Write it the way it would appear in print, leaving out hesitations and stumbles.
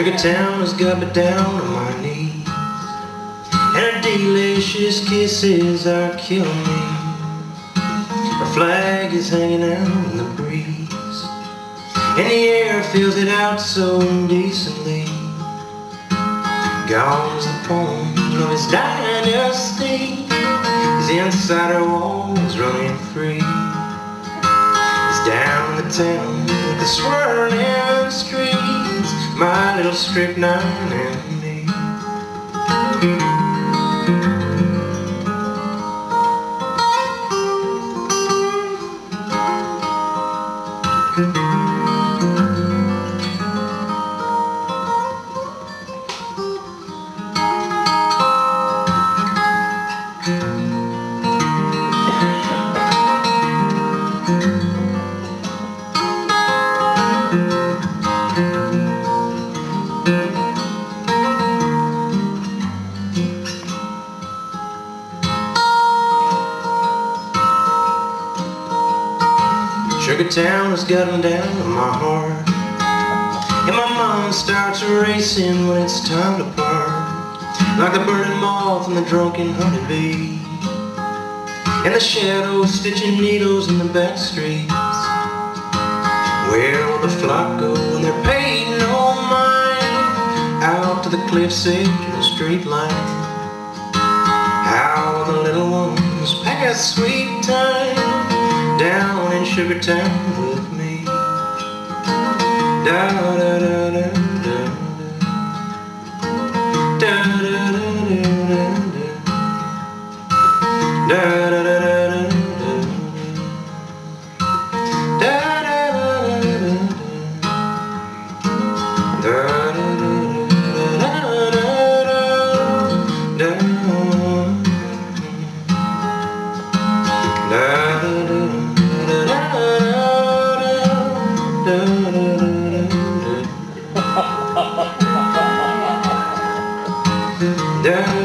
Sugar Town has got me down on my knees, and her delicious kisses are killing me. Her flag is hanging out in the breeze, and the air fills it out so indecently. Gone's the poem of his dynasty. His insider walls running free. He's down in the town with the swirling streets, my little strychnine and me. Sugar Town has gotten down on my heart, and my mind starts racing when it's time to part. Like the burning moth and the drunken honeybee, and the shadows stitching needles in the back streets. Where will the flock go when they're paid no mind? Out to the cliff's edge in a straight line. How will the little ones pack a sweet time down in Sugar Town with me? Da da da da da da da da da da da da. Da